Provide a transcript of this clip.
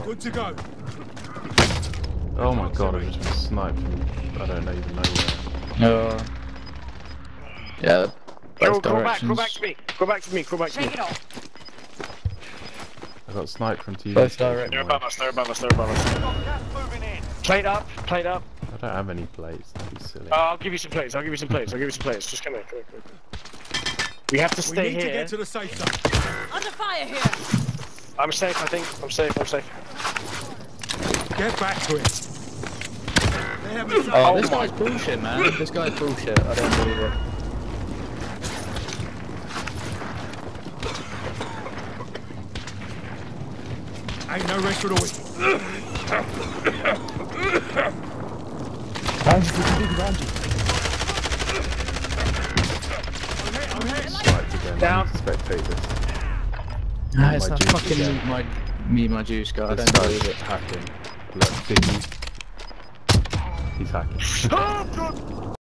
Good to go. Oh my god, I've just been sniped from I don't even know where. Yeah. Crawl back to me. Crawl back to me. Shake it off. I got sniped from TV. Both directions. They're above us. Plate up. I don't have any plates, that'd be silly. I'll give you some plates. Just come here. We have to We stay need to here. get to the safe zone. Under fire here. I'm safe, I think. I'm safe. Get back to it. They have me Oh, this guy's bullshit, man. This guy's bullshit. I don't believe it. Ain't no rest for the wicked. I'm hit. Sniped again. Down. I need to spectate this. No, it's my not juice fucking again. my juice guy. I This don't believe guy's it. hacking. Look, Diggy. He's hacking. Oh, God.